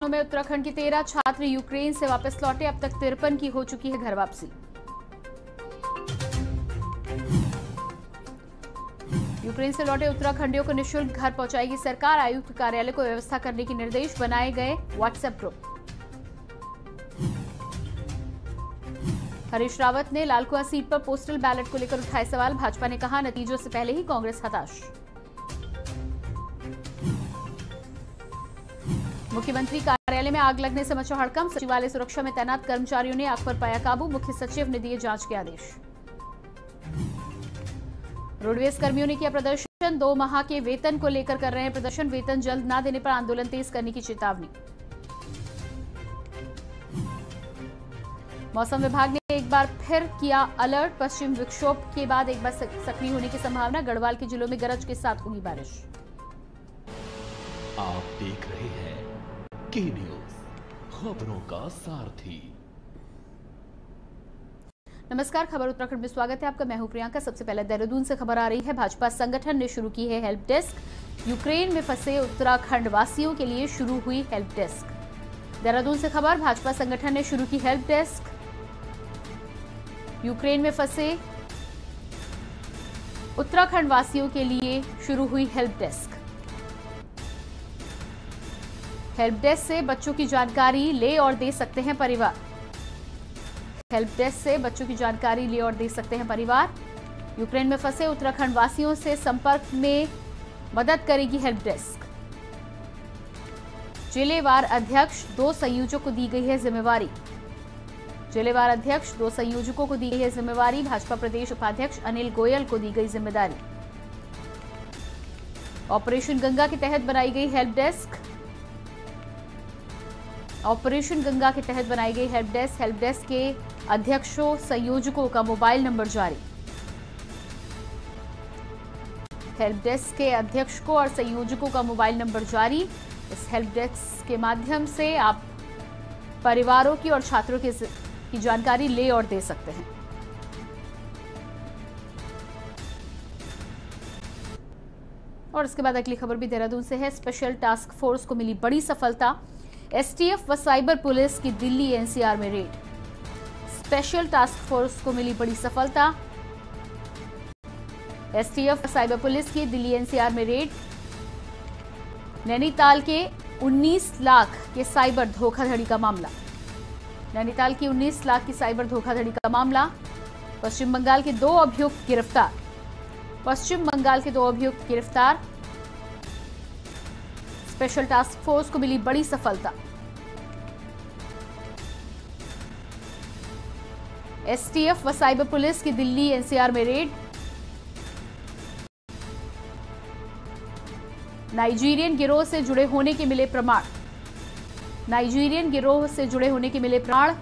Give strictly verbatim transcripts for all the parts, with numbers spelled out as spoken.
में उत्तराखंड के तेरह छात्र यूक्रेन से वापस लौटे। अब तक तिरपन की हो चुकी है घर वापसी। यूक्रेन से लौटे उत्तराखंडियों को निःशुल्क घर पहुंचाएगी सरकार। आयुक्त कार्यालय को व्यवस्था करने के निर्देश, बनाए गए व्हाट्सएप ग्रुप। हरीश रावत ने लालकुआं सीट पर पोस्टल बैलेट को लेकर उठाए सवाल। भाजपा ने कहा, नतीजों से पहले ही कांग्रेस हताश। मुख्यमंत्री कार्यालय में आग लगने से मचा हड़कंप। सचिवालय सुरक्षा में तैनात कर्मचारियों ने आग पर पाया काबू। मुख्य सचिव ने दिए जांच के आदेश। रोडवेज कर्मियों ने किया प्रदर्शन। दो माह के वेतन को लेकर कर रहे हैं प्रदर्शन। वेतन जल्द न देने पर आंदोलन तेज करने की चेतावनी। मौसम विभाग ने एक बार फिर किया अलर्ट। पश्चिम विक्षोभ के बाद एक बार सक्रिय होने की संभावना। गढ़वाल के जिलों में गरज के साथ होगी बारिश। आप देख रहे हैं के न्यूज, खबरों का सारथी। नमस्कार, खबर उत्तराखंड में स्वागत है आपका। मैं हूं प्रियंका। सबसे पहले देहरादून से खबर आ रही है। भाजपा संगठन ने शुरू की है हेल्प डेस्क। यूक्रेन में फंसे उत्तराखंड वासियों के लिए शुरू हुई हेल्प डेस्क। देहरादून से खबर, भाजपा संगठन ने शुरू की हेल्प डेस्क। यूक्रेन में फंसे उत्तराखंड वासियों के लिए शुरू हुई हेल्प डेस्क। हेल्प डेस्क से बच्चों की जानकारी ले और दे सकते हैं परिवार। हेल्प डेस्क से बच्चों की जानकारी ले और दे सकते हैं परिवार। यूक्रेन में फंसे उत्तराखंड वासियों से संपर्क में मदद करेगी हेल्प डेस्क। जिलेवार अध्यक्ष, दो संयोजकों को दी गई है जिम्मेवारी। जिलेवार अध्यक्ष, दो संयोजकों को दी गई है जिम्मेवारी। भाजपा प्रदेश उपाध्यक्ष अनिल गोयल को दी गई जिम्मेदारी। ऑपरेशन गंगा के तहत बनाई गई हेल्प डेस्क। ऑपरेशन गंगा के तहत बनाई गई हेल्प डेस्क। हेल्प डेस्क के अध्यक्षों, संयोजकों का मोबाइल नंबर जारी। हेल्प डेस्क के अध्यक्षों और संयोजकों का मोबाइल नंबर जारी। इस हेल्प डेस्क के माध्यम से आप परिवारों की और छात्रों की, की जानकारी ले और दे सकते हैं। और इसके बाद अगली खबर भी देहरादून से है। स्पेशल टास्क फोर्स को मिली बड़ी सफलता। एसटीएफ व साइबर पुलिस की दिल्ली एनसीआर में रेड। स्पेशल टास्क फोर्स को मिली बड़ी सफलता। एसटीएफ व साइबर पुलिस की दिल्ली एनसीआर में रेड। नैनीताल के उन्नीस लाख के साइबर धोखाधड़ी का मामला। नैनीताल की उन्नीस लाख की साइबर धोखाधड़ी का मामला। पश्चिम बंगाल के दो अभियुक्त गिरफ्तार। पश्चिम बंगाल के दो अभियुक्त गिरफ्तार। स्पेशल टास्क फोर्स को मिली बड़ी सफलता। एसटीएफ व साइबर पुलिस की दिल्ली एनसीआर में रेड। नाइजीरियन गिरोह से जुड़े होने के मिले प्रमाण। नाइजीरियन गिरोह से जुड़े होने के मिले प्रमाण।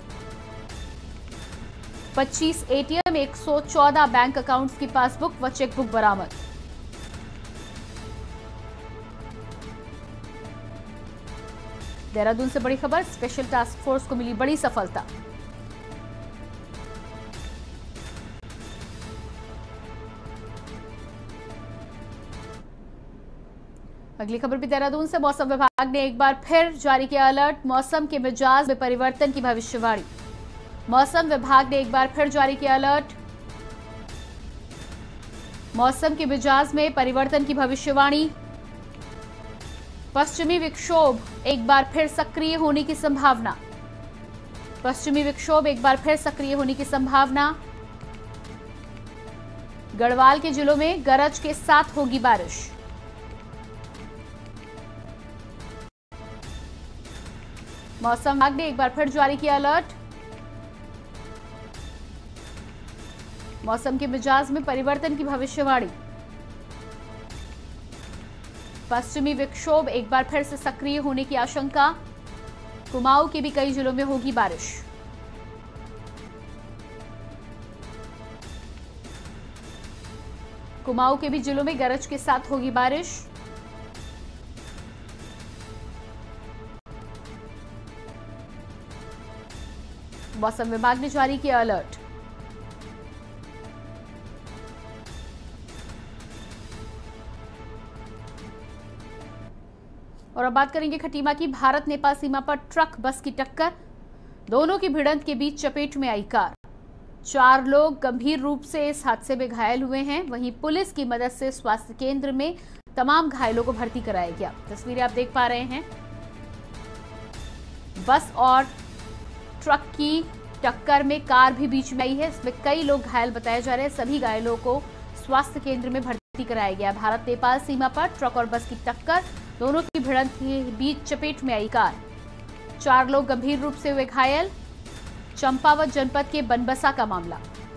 पच्चीस एटीएम, एक सौ चौदह बैंक अकाउंट्स की पासबुक व चेकबुक बरामद। देहरादून से बड़ी खबर, स्पेशल टास्क फोर्स को मिली बड़ी सफलता। अगली खबर भी देहरादून से। मौसम विभाग ने एक बार फिर जारी किया अलर्ट। मौसम के मिजाज में परिवर्तन की भविष्यवाणी। मौसम विभाग ने एक बार फिर जारी किया अलर्ट। मौसम के मिजाज में परिवर्तन की भविष्यवाणी। पश्चिमी विक्षोभ एक बार फिर सक्रिय होने की संभावना। पश्चिमी विक्षोभ एक बार फिर सक्रिय होने की संभावना। गढ़वाल के जिलों में गरज के साथ होगी बारिश। मौसम विभाग ने एक बार फिर जारी किया अलर्ट। मौसम के मिजाज में परिवर्तन की भविष्यवाणी। पश्चिमी विक्षोभ एक बार फिर से सक्रिय होने की आशंका। कुमाऊं के भी कई जिलों में होगी बारिश। कुमाऊं के भी जिलों में गरज के साथ होगी बारिश। मौसम विभाग ने जारी किया अलर्ट। और अब बात करेंगे खटीमा की। भारत नेपाल सीमा पर ट्रक बस की टक्कर, दोनों की भिड़ंत के बीच चपेट में आई कार। चार लोग गंभीर रूप से इस हादसे में घायल हुए हैं। वहीं पुलिस की मदद से स्वास्थ्य केंद्र में तमाम घायलों को भर्ती कराया गया। तस्वीरें आप देख पा रहे हैं, बस और ट्रक की टक्कर में कार भी बीच में आई है। इसमें कई लोग घायल बताए जा रहे हैं। सभी घायलों को स्वास्थ्य केंद्र में भर्ती कराया गया। भारत नेपाल सीमा पर ट्रक और बस की टक्कर, दोनों की भिड़ंत के बीच चपेट में आई कार। चार लोग गंभीर रूप से हुए घायल। चंपावत जनपद के बनबसा का मामला।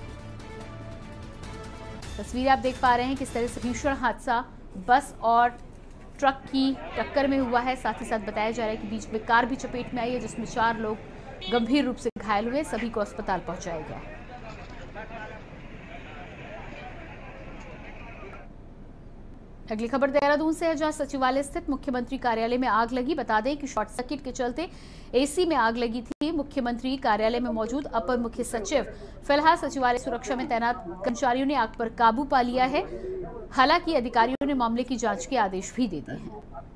तस्वीरें आप देख पा रहे हैं किस तरह से भीषण हादसा बस और ट्रक की टक्कर में हुआ है। साथ ही साथ बताया जा रहा है कि बीच में कार भी चपेट में आई है, जिसमें चार लोग गंभीर रूप से घायल हुए। सभी को अस्पताल पहुंचाया गया। अगली खबर देहरादून से है, जहां सचिवालय स्थित मुख्यमंत्री कार्यालय में आग लगी। बता दें कि शॉर्ट सर्किट के चलते एसी में आग लगी थी। मुख्यमंत्री कार्यालय में मौजूद अपर मुख्य सचिव, फिलहाल सचिवालय सुरक्षा में तैनात कर्मचारियों ने आग पर काबू पा लिया है। हालांकि अधिकारियों ने मामले की जांच के आदेश भी दे दिए हैं।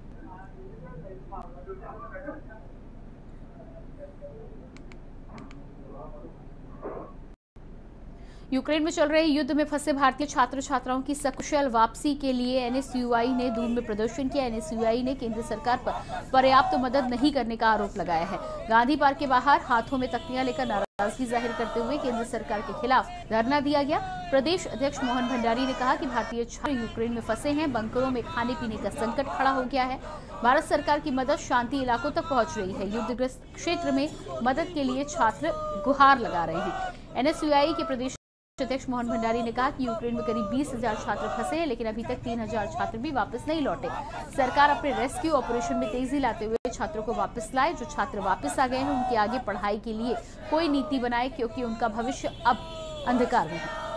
यूक्रेन में चल रहे युद्ध में फंसे भारतीय छात्र छात्राओं की सकुशल वापसी के लिए एनएसयूआई ने दून में प्रदर्शन किया। एनएसयूआई ने केंद्र सरकार पर पर्याप्त मदद नहीं करने का आरोप लगाया है। गांधी पार्क के बाहर हाथों में तख्तियां लेकर नाराजगी जाहिर करते हुए केंद्र सरकार के खिलाफ धरना दिया गया। प्रदेश अध्यक्ष मोहन भंडारी ने कहा कि भारतीय छात्र यूक्रेन में फंसे हैं, बंकरों में खाने पीने का संकट खड़ा हो गया है। भारत सरकार की मदद शांति इलाकों तक पहुंच रही है। युद्धग्रस्त क्षेत्र में मदद के लिए छात्र गुहार लगा रहे हैं। एनएसयूआई के प्रदेश अध्यक्ष मोहन भंडारी ने कहा कि यूक्रेन में करीब बीस हजार छात्र फंसे हैं, लेकिन अभी तक तीन हजार छात्र भी वापस नहीं लौटे। सरकार अपने रेस्क्यू ऑपरेशन में तेजी लाते हुए छात्रों को वापस लाए। जो छात्र वापस आ गए हैं उनकी आगे पढ़ाई के लिए कोई नीति बनाए, क्योंकि उनका भविष्य अब अंधकार में है।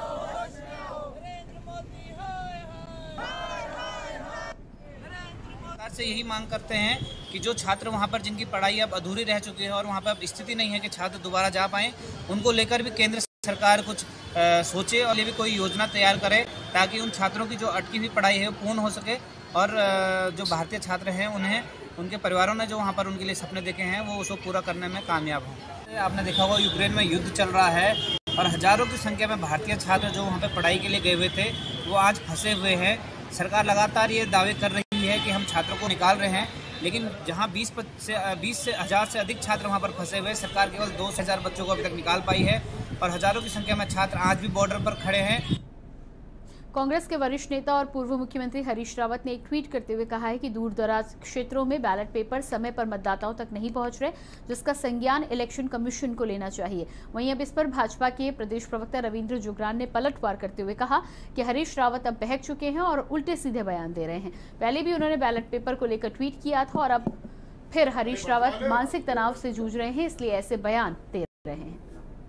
से यही मांग करते हैं कि जो छात्र वहां पर जिनकी पढ़ाई अब अधूरी रह चुकी है और वहां पर अब स्थिति नहीं है कि छात्र दोबारा जा पाएं, उनको लेकर भी केंद्र सरकार कुछ आ, सोचे और ये भी कोई योजना तैयार करे, ताकि उन छात्रों की जो अटकी हुई पढ़ाई है वो पूर्ण हो सके और आ, जो भारतीय छात्र हैं उन्हें उनके परिवारों ने जो वहाँ पर उनके लिए सपने देखे हैं वो उसको पूरा करने में कामयाब हों। आपने देखा होगा यूक्रेन में युद्ध चल रहा है और हजारों की संख्या में भारतीय छात्र जो वहाँ पर पढ़ाई के लिए गए हुए थे वो आज फंसे हुए हैं। सरकार लगातार ये दावे कर रही है कि हम छात्रों को निकाल रहे हैं, लेकिन जहां बीस से बीस से हजार से अधिक छात्र वहां पर फंसे हुए, सरकार केवल दो हजार बच्चों को अभी तक निकाल पाई है और हजारों की संख्या में छात्र आज भी बॉर्डर पर खड़े हैं। कांग्रेस के वरिष्ठ नेता और पूर्व मुख्यमंत्री हरीश रावत ने एक ट्वीट करते हुए कहा है कि दूर दराज क्षेत्रों में बैलेट पेपर समय पर मतदाताओं तक नहीं पहुंच रहे, जिसका संज्ञान इलेक्शन कमीशन को लेना चाहिए। वहीं अब इस पर भाजपा के प्रदेश प्रवक्ता रविंद्र जुगरान ने पलटवार करते हुए कहा कि हरीश रावत अब बहक चुके हैं और उल्टे सीधे बयान दे रहे हैं। पहले भी उन्होंने बैलेट पेपर को लेकर ट्वीट किया था और अब फिर हरीश रावत मानसिक तनाव से जूझ रहे हैं, इसलिए ऐसे बयान दे रहे हैं।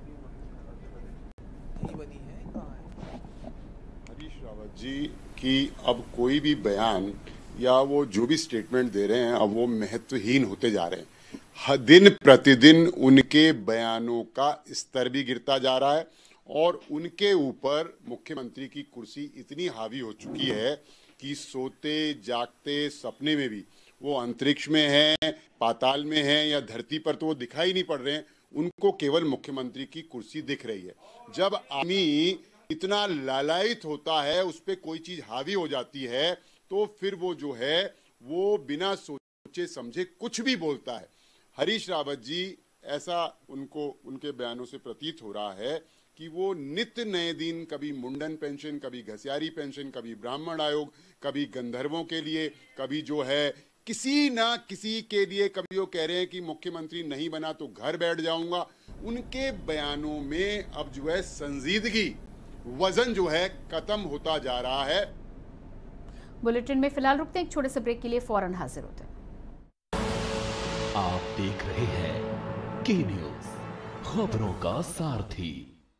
जी कि अब कोई भी बयान या वो जो भी स्टेटमेंट दे रहे हैं अब वो महत्वहीन होते जा रहे हैं। दिन प्रतिदिन उनके बयानों का स्तर भी गिरता जा रहा है और उनके ऊपर मुख्यमंत्री की कुर्सी इतनी हावी हो चुकी है कि सोते जागते सपने में भी वो अंतरिक्ष में हैं, पाताल में हैं या धरती पर तो वो दिखाई नहीं पड़ रहे हैं। उनको केवल मुख्यमंत्री की कुर्सी दिख रही है। जब आदमी इतना लालायित होता है, उस पर कोई चीज हावी हो जाती है, तो फिर वो जो है वो बिना सोचे समझे कुछ भी बोलता है। हरीश रावत जी, ऐसा उनको उनके बयानों से प्रतीत हो रहा है कि वो नित्य नए दिन, कभी मुंडन पेंशन, कभी घसियारी पेंशन, कभी ब्राह्मण आयोग, कभी गंधर्वों के लिए, कभी जो है किसी ना किसी के लिए, कभी वो कह रहे हैं कि मुख्यमंत्री नहीं बना तो घर बैठ जाऊंगा। उनके बयानों में अब जो है संजीदगी, वजन जो है खत्म होता जा रहा है। बुलेटिन में फिलहाल रुकते हैं एक छोटे से ब्रेक के लिए, फौरन हाजिर होते हैं। आप देख रहे हैं के न्यूज, खबरों का सारथी।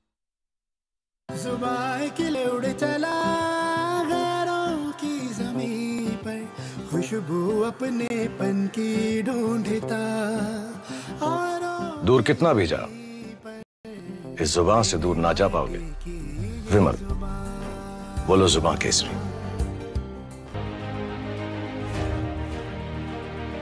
जुबान के लिए उड़ चला गैरों की ज़मीं पर, खुशबू अपने पन की ढूंढता। दूर कितना भी जा, इस जुबान से दूर ना जा पाओगे। विमल, बोलो जुबान केसरी।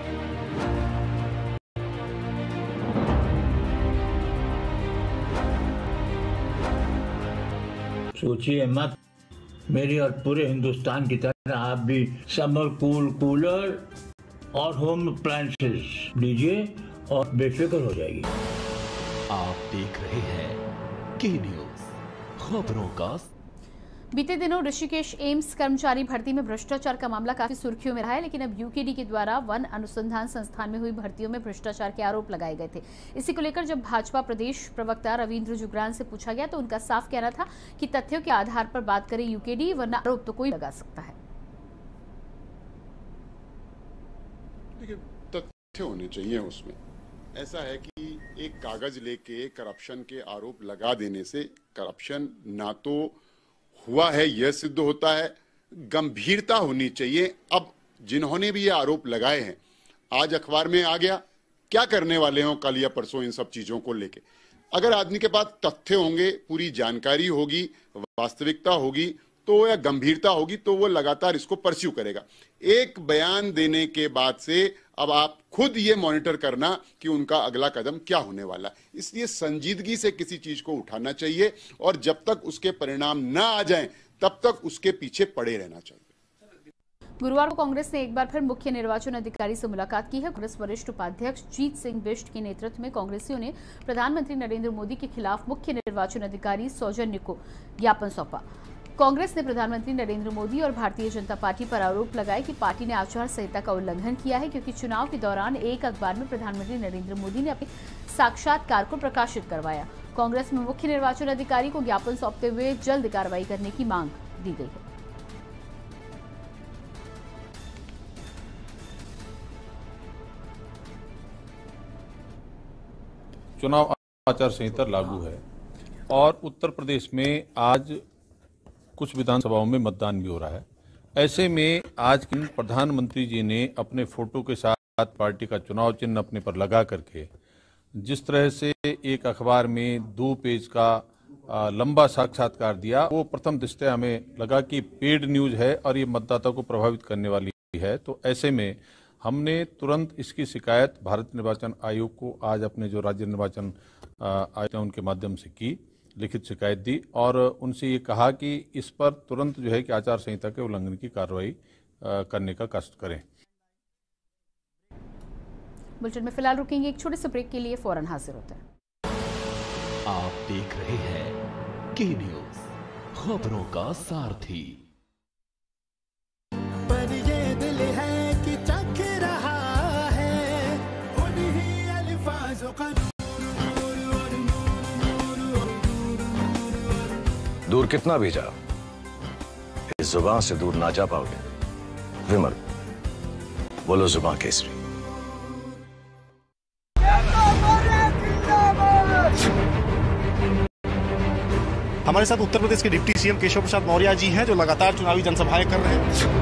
सोचिए मत, मेरी और पूरे हिंदुस्तान की तरह आप भी समर कूल कूलर और होम अप्लायंसेस लीजिए और बेफिक्र हो जाएगी। आप देख रहे हैं के न्यूज, खबरों का। बीते दिनों ऋषिकेश एम्स कर्मचारी भर्ती में भ्रष्टाचार का मामला काफी सुर्खियों में रहा है, लेकिन अब यूकेडी के द्वारा वन अनुसंधान संस्थान में हुई भर्तियों में भ्रष्टाचार के आरोप लगाए गए थे। इसी को लेकर जब भाजपा प्रदेश प्रवक्ता रविंद्र जुगरान से पूछा गया तो उनका साफ कहना था कि तथ्यों के आधार पर बात करे यूकेडी, वरना आरोप तो कोई लगा सकता है। देखिए, तथ्य होने चाहिए उसमें। ऐसा है कि एक कागज लेके करप्शन के आरोप लगा देने से करप्शन ना तो हुआ है यह सिद्ध होता है, गंभीरता होनी चाहिए। अब जिन्होंने भी ये आरोप लगाए हैं, आज अखबार में आ गया, क्या करने वाले हो कल या परसों इन सब चीजों को लेके। अगर आदमी के पास तथ्य होंगे, पूरी जानकारी होगी, वास्तविकता होगी, तो या गंभीरता होगी, तो वो लगातार इसको परस्यू करेगा। एक बयान देने के बाद से अब आप खुद ये मॉनिटर करना कि उनका अगला कदम क्या होने वाला है। इसलिए संजीदगी से किसी चीज को उठाना चाहिए और जब तक उसके परिणाम ना आ जाएं, तब तक उसके पीछे पड़े रहना चाहिए। गुरुवार को कांग्रेस ने एक बार फिर मुख्य निर्वाचन अधिकारी से मुलाकात की है। कांग्रेस वरिष्ठ उपाध्यक्ष जीत सिंह बिष्ट के नेतृत्व में कांग्रेसियों ने प्रधानमंत्री नरेंद्र मोदी के खिलाफ मुख्य निर्वाचन अधिकारी सौजन्य को ज्ञापन सौंपा। कांग्रेस ने प्रधानमंत्री नरेंद्र मोदी और भारतीय जनता पार्टी पर आरोप लगाए कि पार्टी ने आचार संहिता का उल्लंघन किया है, क्योंकि चुनाव के दौरान एक अखबार में प्रधानमंत्री नरेंद्र मोदी ने अपने साक्षात्कार को प्रकाशित करवाया। कांग्रेस में मुख्य निर्वाचन अधिकारी को ज्ञापन सौंपते हुए जल्द कार्रवाई करने की मांग दी गई है। चुनाव आचार संहिता लागू है और उत्तर प्रदेश में आज कुछ विधानसभाओं में मतदान भी हो रहा है। ऐसे में आज प्रधानमंत्री जी ने अपने फोटो के साथ पार्टी का चुनाव चिन्ह अपने पर लगा करके जिस तरह से एक अखबार में दो पेज का लंबा साक्षात्कार दिया, वो प्रथम दृष्टया हमें लगा कि पेड न्यूज है और ये मतदाता को प्रभावित करने वाली है। तो ऐसे में हमने तुरंत इसकी शिकायत भारत निर्वाचन आयोग को आज अपने जो राज्य निर्वाचन आयोग उनके माध्यम से की, लिखित शिकायत दी और उनसे ये कहा कि इस पर तुरंत जो है कि आचार संहिता के उल्लंघन की कार्रवाई करने का कष्ट करें। बुलेटिन में फिलहाल रुकेंगे एक छोटे से ब्रेक के लिए, फौरन हाजिर होते हैं। आप देख रहे हैं के न्यूज, खबरों का सारथी। पर ये दिल है कि चख रहा है उन्हीं अल्फाजों का। दूर कितना भी जाओ, इस जुबान से दूर ना जा पाओगे। विमल, बोलो जुबान केसरी। हमारे साथ उत्तर प्रदेश के डिप्टी सीएम केशव प्रसाद मौर्य जी हैं, जो लगातार चुनावी जनसभाएं कर रहे हैं।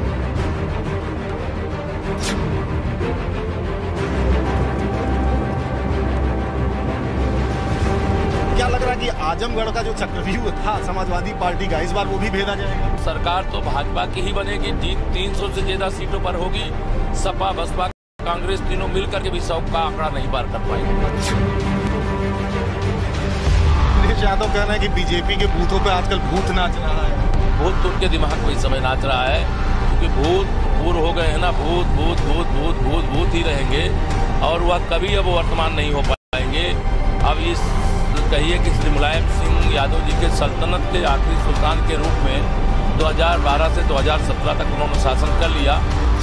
क्या लग रहा है कि आजमगढ़ का जो चक्रव्यूह था समाजवादी पार्टी का, इस बार वो भी भेदा जाएगा? सरकार तो भाजपा की ही बनेगी, जीत तीन सौ से ज्यादा सीटों पर होगी। सपा, बसपा, कांग्रेस तीनों मिलकर के भी सौ का आंकड़ा नहीं पार कर पाएंगे। यादव कह रहे हैं कि बीजेपी के बूथों पे आजकल भूत नाच रहा है। भूत तो उनके दिमाग में इस समय नाच रहा है, क्योंकि भूत पूर्व हो गए हैं ना। भूत भूत भूत भूत भूत भूत ही रहेंगे और वह कभी अब वर्तमान नहीं हो पाएंगे। अब इस कहिए कि श्री मुलायम सिंह यादव जी के सल्तनत के आखिरी सुल्तान के रूप में दो हज़ार बारह से दो हज़ार सत्रह तक उन्होंने शासन कर लिया।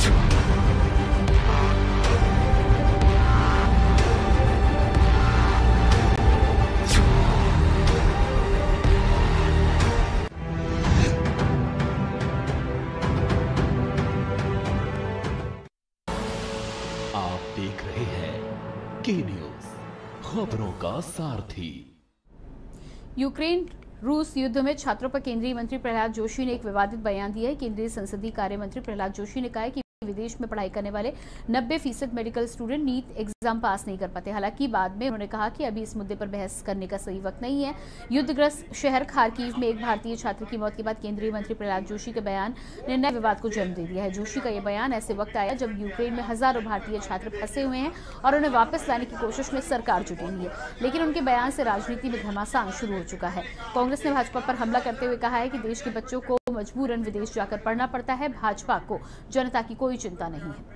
देख रहे हैं के न्यूज, खबरों का सारथी। यूक्रेन रूस युद्ध में छात्रों पर केंद्रीय मंत्री प्रहलाद जोशी ने एक विवादित बयान दिया है। केंद्रीय संसदीय कार्य मंत्री प्रहलाद जोशी ने कहा है कि विदेश में पढ़ाई करने वाले नब्बे फीसद medical student NEET exam pass नहीं कर पाते। हालांकि बाद में उन्होंने कहा कि अभी इस मुद्दे पर बहस करने का सही वक्त नहीं है। युद्धग्रस्त शहर खार्किव में एक भारतीय छात्र की मौत के बाद केंद्रीय मंत्री प्रहलाद जोशी के बयान ने नए विवाद को जन्म दे दिया है। जोशी का यह बयान ऐसे वक्त आया जब यूक्रेन में हजारों भारतीय छात्र फंसे हुए हैं और उन्हें वापस लाने की कोशिश में सरकार जुटी हुई है, लेकिन उनके बयान से राजनीति में घमासान शुरू हो चुका है। कांग्रेस ने भाजपा पर हमला करते हुए कहा है कि देश के बच्चों को मजबूरन विदेश जाकर पढ़ना पड़ता है। भाजपा को जनता की कोई चिंता नहीं है।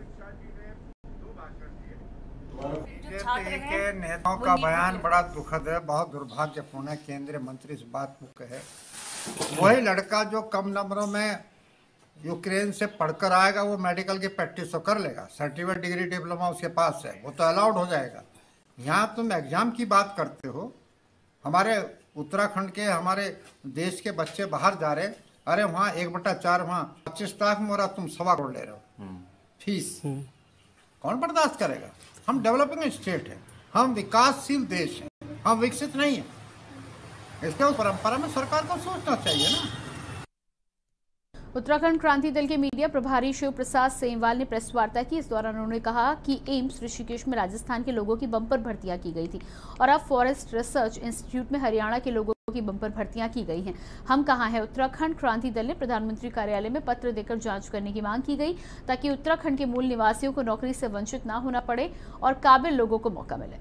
के नेताओं का बयान बड़ा दुखद है, बहुत दुर्भाग्यपूर्ण है। केंद्रीय मंत्री इस बात को कहे, वही लड़का जो कम नंबरों में यूक्रेन से पढ़कर आएगा वो मेडिकल की प्रैक्टिस तो कर लेगा, सर्टिफिकेट डिग्री डिप्लोमा उसके पास है, वो तो अलाउड हो जाएगा। यहाँ तुम एग्जाम की बात करते हो। हमारे उत्तराखंड के हमारे देश के बच्चे बाहर जा रहे, अरे वहाँ एक बटा चार वहाँ पच्चीस लाख में हो रहा, तुम सवा करोड़ ले रहे हो फीस। कौन बर्दाश्त करेगा? हम डेवलपिंग स्टेट है, हम विकासशील देश हैं, हम विकसित नहीं है। इसके उस परंपरा में सरकार को सोचना चाहिए ना। उत्तराखंड क्रांति दल के मीडिया प्रभारी शिव प्रसाद सेमवाल ने प्रेस वार्ता की। इस दौरान उन्होंने कहा कि एम्स ऋषिकेश में राजस्थान के लोगों की बंपर भर्तियां की गई थी और अब फॉरेस्ट रिसर्च इंस्टीट्यूट में हरियाणा के लोगों की बंपर भर्तियां की गई हैं। हम कहां हैं? उत्तराखंड क्रांति दल ने प्रधानमंत्री कार्यालय में पत्र देकर जांच करने की मांग की गई ताकि उत्तराखंड के मूल निवासियों को नौकरी से वंचित न होना पड़े और काबिल लोगों को मौका मिले।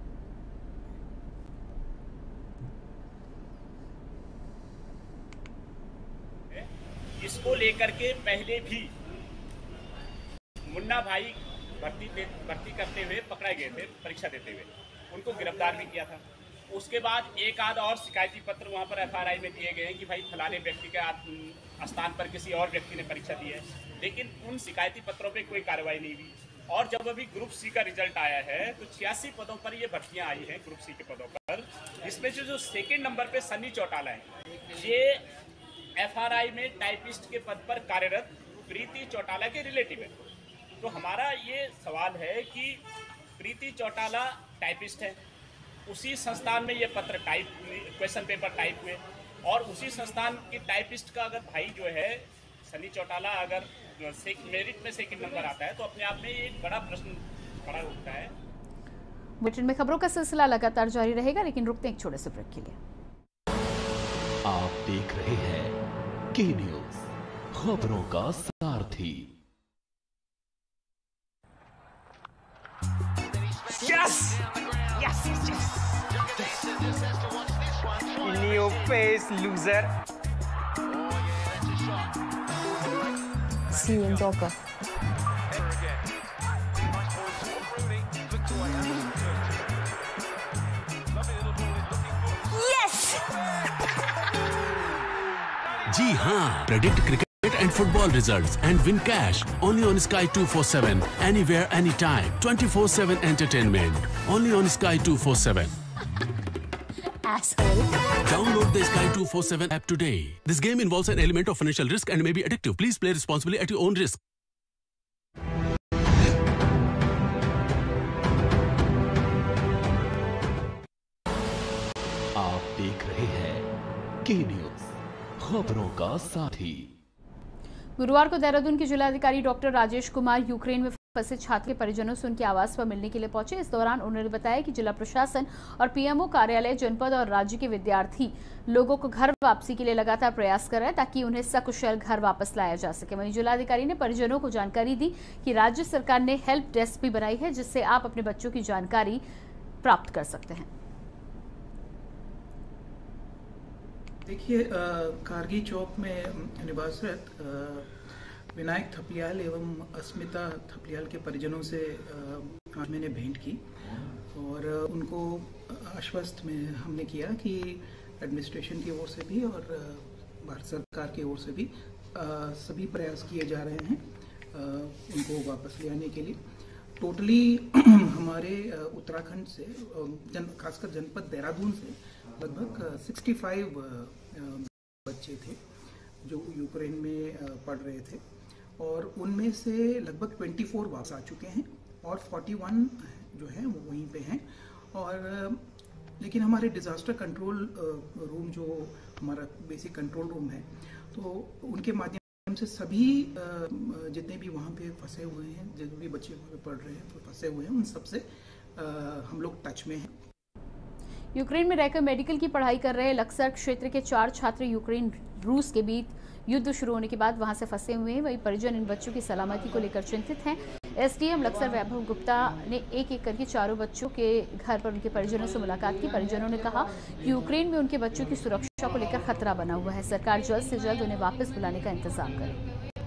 इसको लेकर के पहले भी मुन्ना भाई भर्ती भर्ती करते हुए पकड़े गए थे, परीक्षा देते हुए उनको गिरफ्तार भी किया था। उसके बाद एक आध और शिकायती पत्र वहां पर एफ आर आई में दिए गए हैं कि भाई फलाने व्यक्ति के स्थान पर किसी और व्यक्ति ने परीक्षा दी है, लेकिन उन शिकायती पत्रों पे कोई कार्रवाई नहीं हुई। और जब अभी ग्रुप सी का रिजल्ट आया है तो छियासी पदों पर ये भर्तियां आई हैं ग्रुप सी के पदों पर, जिसमें जो जो सेकेंड नंबर पे सन्नी चौटाला है, ये एफ आर आई में टाइपिस्ट के पद पर कार्यरत प्रीति चौटाला के रिलेटिव है। तो हमारा ये सवाल है कि प्रीति चौटाला टाइपिस्ट है, उसी संस्थान में ये पत्र टाइप क्वेश्चन पेपर टाइप हुए और उसी संस्थान की टाइपिस्ट का अगर भाई जो है सनी चौटाला अगर मेरिट में सेकंड नंबर आता है तो अपने आप में एक बड़ा प्रश्न खड़ा होता है। बुलेटिन में खबरों का सिलसिला लगातार जारी रहेगा, लेकिन रुकते हैं एक छोटे से ब्रेक के लिए। आप देख रहे हैं के न्यूज, खबरों का सारथी। Yes! Yes, yes, yes. In your face, loser. See you in Docker. Yes! जी हाँ, predict cricket and football results and win cash only on Sky two forty-seven. Anywhere, anytime. twenty-four seven entertainment. Only on Sky two forty-seven. Asshole. Download the Sky two forty-seven app today. This game involves an element of financial risk and may be addictive. Please play responsibly at your own risk. आप देख रहे हैं के news, खबरों का साथी। गुरुवार को देहरादून के जिलाधिकारी डॉक्टर राजेश कुमार यूक्रेन में फंसे छात्र के परिजनों से उनके आवास पर मिलने के लिए पहुंचे। इस दौरान उन्होंने बताया कि जिला प्रशासन और पी एम ओ कार्यालय जनपद और राज्य के विद्यार्थी लोगों को घर वापसी के लिए लगातार प्रयास कर रहे हैं ताकि उन्हें सकुशल घर वापस लाया जा सके। वहीं जिलाधिकारी ने परिजनों को जानकारी दी कि राज्य सरकार ने हेल्प डेस्क भी बनाई है, जिससे आप अपने बच्चों की जानकारी प्राप्त कर सकते हैं। देखिए, कारगी चौक में निवासरत विनायक थपलियाल एवं अस्मिता थपलियाल के परिजनों से आज मैंने भेंट की और उनको आश्वस्त में हमने किया कि एडमिनिस्ट्रेशन की ओर से भी और भारत सरकार की ओर से भी सभी प्रयास किए जा रहे हैं उनको वापस ले आने के लिए। टोटली हमारे उत्तराखंड से जन खासकर जनपद देहरादून से लगभग पैंसठ बच्चे थे जो यूक्रेन में पढ़ रहे थे और उनमें से लगभग चौबीस वापस आ चुके हैं और इकतालीस जो हैं वो वहीं पे हैं। और लेकिन हमारे डिज़ास्टर कंट्रोल रूम जो हमारा बेसिक कंट्रोल रूम है तो उनके माध्यम माध्यम से सभी जितने भी वहाँ पे फंसे हुए हैं, जितने भी बच्चे वहाँ पे पढ़ रहे हैं, फंसे हुए हैं, उन सबसे हम लोग टच में हैं। यूक्रेन में रहकर मेडिकल की पढ़ाई कर रहे लक्सर क्षेत्र के चार छात्र यूक्रेन रूस के बीच युद्ध शुरू होने के बाद वहां से फंसे हुए हैं। वही परिजन इन बच्चों की सलामती को लेकर चिंतित हैं। एसडीएम लक्सर वैभव गुप्ता ने एक एक करके चारों बच्चों के घर पर उनके परिजनों से मुलाकात की। परिजनों ने कहा कि यूक्रेन में उनके बच्चों की सुरक्षा को लेकर खतरा बना हुआ है। सरकार जल्द से जल्द उन्हें वापस बुलाने का इंतजाम करे।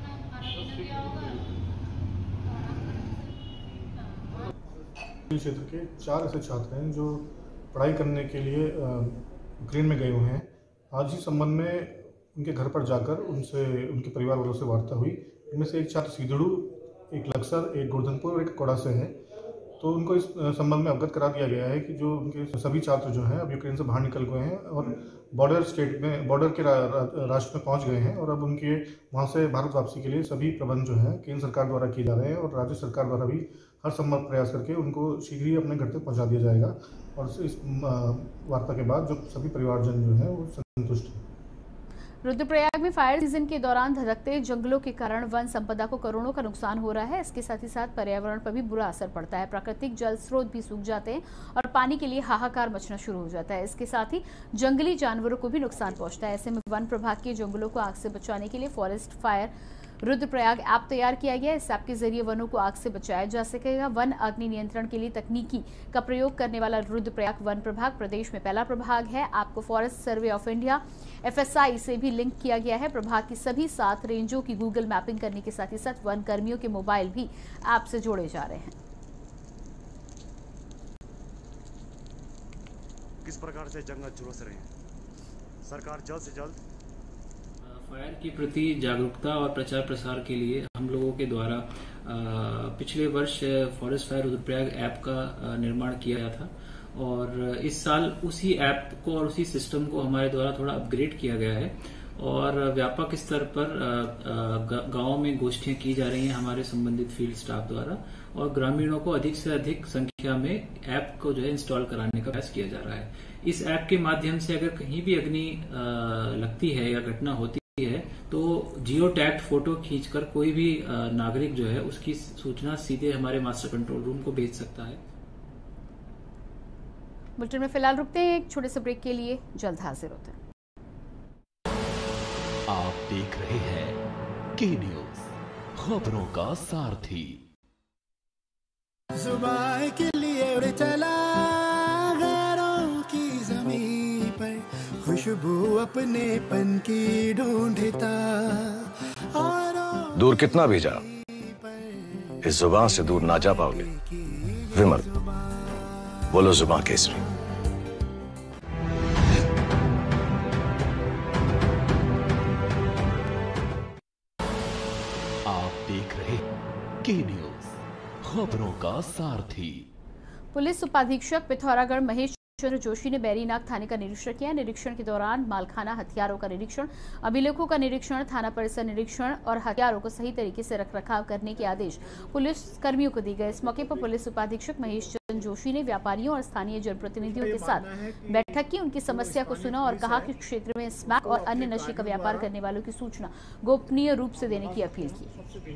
क्षेत्र के चार ऐसे छात्र हैं जो पढ़ाई करने के लिए यूक्रेन में गए हुए हैं। आज ही संबंध में उनके घर पर जाकर उनसे उनके परिवार वालों से वार्ता हुई। इनमें से एक छात्र सीधड़ू, एक लक्सर, एक गोवर्धनपुर और एक कोड़ा से है। तो उनको इस संबंध में अवगत करा दिया गया है कि जो उनके सभी छात्र जो हैं अब यूक्रेन से बाहर निकल गए हैं और बॉर्डर स्टेट में बॉर्डर के रा, रा, राष्ट्र में पहुंच गए हैं और अब उनके वहां से भारत वापसी के लिए सभी प्रबंध जो हैं केंद्र सरकार द्वारा किए जा रहे हैं और राज्य सरकार द्वारा भी हर संभव प्रयास करके उनको शीघ्र ही अपने घर तक पहुँचा दिया जाएगा। और इस वार्ता के बाद जो सभी परिवारजन जो हैं वो संतुष्ट हैं। रुद्रप्रयाग में फायर सीजन के दौरान धधकते जंगलों के कारण वन संपदा को करोड़ों का नुकसान हो रहा है। इसके साथ ही साथ पर्यावरण पर भी बुरा असर पड़ता है। प्राकृतिक जल स्रोत भी सूख जाते हैं और पानी के लिए हाहाकार मचना शुरू हो जाता है। इसके साथ ही जंगली जानवरों को भी नुकसान पहुंचता है। ऐसे में वन प्रभाग के जंगलों को आग से बचाने के लिए फॉरेस्ट फायर रुद्रप्रयाग ऐप तैयार किया गया है। इस ऐप के जरिए वनों को आग से बचाया जा सकेगा। वन अग्नि नियंत्रण के लिए तकनीकी का प्रयोग करने वाला रुद्रप्रयाग वन प्रभाग प्रदेश में पहला प्रभाग है। ऐप को forest survey of India FSI से भी लिंक किया गया है। प्रभाग की सभी सात रेंजों की गूगल मैपिंग करने के साथ ही साथ वन कर्मियों के मोबाइल भी ऐप से जोड़े जा रहे हैं। किस प्रकार से जंगल झुलस रहे हैं, सरकार जल्द से जल्द फायर के प्रति जागरूकता और प्रचार प्रसार के लिए हम लोगों के द्वारा पिछले वर्ष फॉरेस्ट फायर रुद्रप्रयाग ऐप का निर्माण किया गया था और इस साल उसी ऐप को और उसी सिस्टम को हमारे द्वारा थोड़ा अपग्रेड किया गया है और व्यापक स्तर पर गांवों में गोष्ठियां की जा रही हैं हमारे संबंधित फील्ड स्टाफ द्वारा और ग्रामीणों को अधिक से अधिक संख्या में ऐप को जो है इंस्टॉल कराने का प्रयास किया जा रहा है। इस ऐप के माध्यम से अगर कहीं भी अग्नि लगती है या घटना होती है तो जियो टैग्ड फोटो खींचकर कोई भी नागरिक जो है उसकी सूचना सीधे हमारे मास्टर कंट्रोल रूम को भेज सकता है। बुलेटिन में फिलहाल रुकते हैं एक छोटे से ब्रेक के लिए, जल्द हाजिर होते हैं। आप देख रहे हैं के न्यूज, खबरों का सारथी। जुबान के लिए उड़ चला गैरों की जमीन पर, खुशबू अपने पन की ढूंढता और दूर कितना भी जा इस जुबान से दूर ना जा पाओगे। विमल, बोलो जुबान केसरी। आप देख रहे के न्यूज, खबरों का सारथी। पुलिस उपाधीक्षक पिथौरागढ़ महेश चंद्र जोशी ने बैरीनाग थाने का निरीक्षण किया। निरीक्षण के दौरान मालखाना हथियारों का निरीक्षण, अभिलेखों का निरीक्षण, थाना परिसर निरीक्षण और हथियारों को सही तरीके से रखरखाव करने के आदेश पुलिस कर्मियों को दिए गए। इस मौके पर पुलिस उपाधीक्षक महेश चंद्र जोशी ने व्यापारियों और स्थानीय जनप्रतिनिधियों के साथ बैठक की, उनकी समस्या को सुना और कहा कि क्षेत्र में स्मैक और अन्य नशे का व्यापार करने वालों की सूचना गोपनीय रूप से देने की अपील की।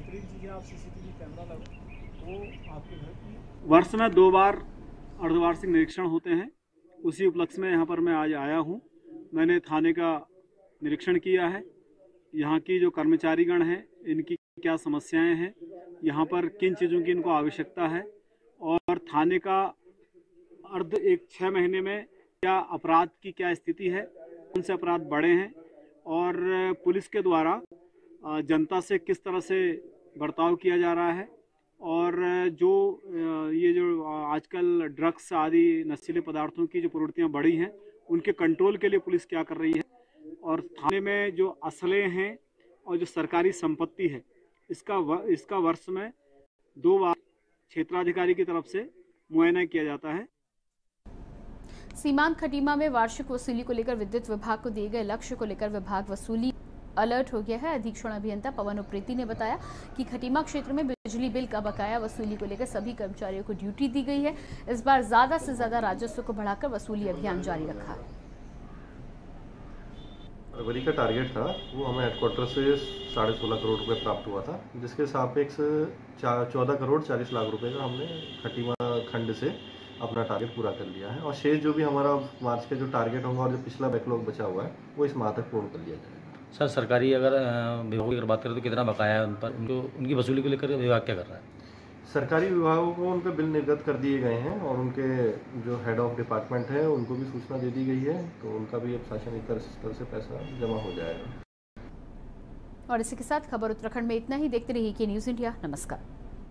वर्ष में दो बार अर्धवार्षिक निरीक्षण होते हैं। उसी उपलक्ष्य में यहाँ पर मैं आज आया हूँ। मैंने थाने का निरीक्षण किया है। यहाँ की जो कर्मचारीगण हैं इनकी क्या समस्याएं हैं, यहाँ पर किन चीज़ों की इनको आवश्यकता है और थाने का अर्ध एक छः महीने में क्या अपराध की क्या स्थिति है, कौन से अपराध बढ़े हैं और पुलिस के द्वारा जनता से किस तरह से बर्ताव किया जा रहा है और जो ये जो आजकल ड्रग्स आदि नशीले पदार्थों की जो प्रवृत्तियाँ बढ़ी हैं उनके कंट्रोल के लिए पुलिस क्या कर रही है और थाने में जो असले हैं और जो सरकारी संपत्ति है इसका व, इसका वर्ष में दो बार क्षेत्राधिकारी की तरफ से मुआयना किया जाता है। सीमांत खटीमा में वार्षिक वसूली को लेकर विद्युत विभाग को दिए गए लक्ष्य को लेकर विभाग वसूली अलर्ट हो गया है। अधीक्षण अभियंता पवन उप्रेती ने बताया कि खटीमा क्षेत्र में बिजली बिल का बकाया वसूली को लेकर सभी कर्मचारियों को ड्यूटी दी गई है। इस बार ज्यादा से ज्यादा राजस्व को बढ़ाकर वसूली अभियान जारी रखा है। फरवरी का टारगेट था वो हमें हेडक्वार्टर से साढ़े सोलह करोड़ रुपए प्राप्त हुआ था, जिसके सापेक्ष चौदह करोड़ चालीस लाख रुपए का हमने खटीमा खंड से अपना टारगेट पूरा कर लिया है और शेष जो भी हमारा मार्च का जो टारगेट होगा और जो पिछला बैकलॉग बचा हुआ है वो इस माह तक पूर्ण कर लिया जाएगा। सर, सरकारी अगर विभागों की अगर बात करें तो कितना बकाया है उन पर, उनको उनकी वसूली को लेकर विभाग क्या कर रहा है? सरकारी विभागों को उनके बिल निर्गत कर दिए गए हैं और उनके जो हेड ऑफ डिपार्टमेंट है उनको भी सूचना दे दी गई है, तो उनका भी अब शासन स्तर से पैसा जमा हो जाएगा। और इसी के साथ खबर उत्तराखंड में इतना ही। देखते रहिए के न्यूज इंडिया। नमस्कार।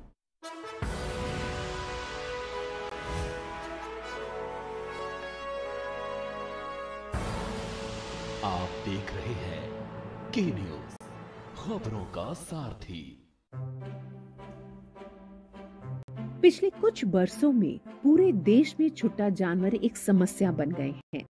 आप देख रहे हैं के न्यूज, खबरों का सारथी। पिछले कुछ बरसों में पूरे देश में छुट्टा जानवर एक समस्या बन गए हैं।